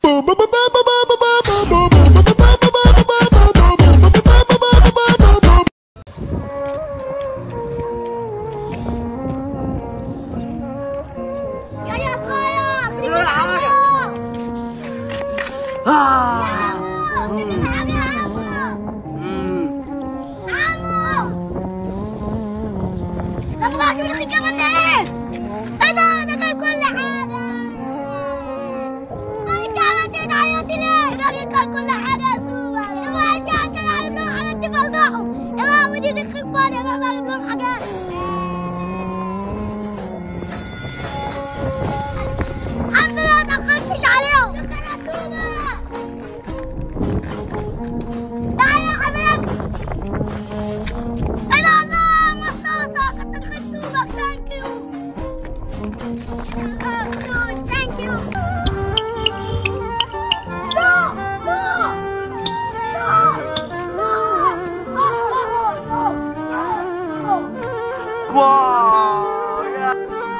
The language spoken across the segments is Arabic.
Wow! Yeah.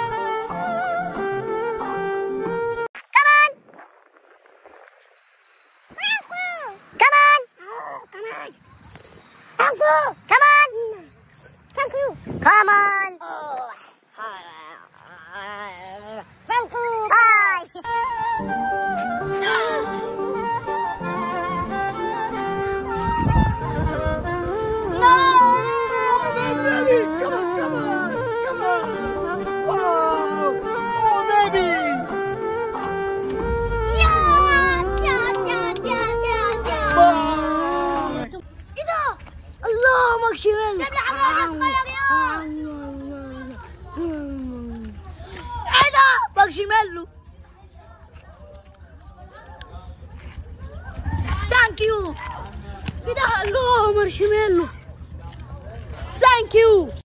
Come on! Thank you! Come on! Thank you! Come on! Thank you! Bye! ماكسيميلو ايه ده ماكسيميلو ثانك يو ايه ده الله مارشميلو ثانك يو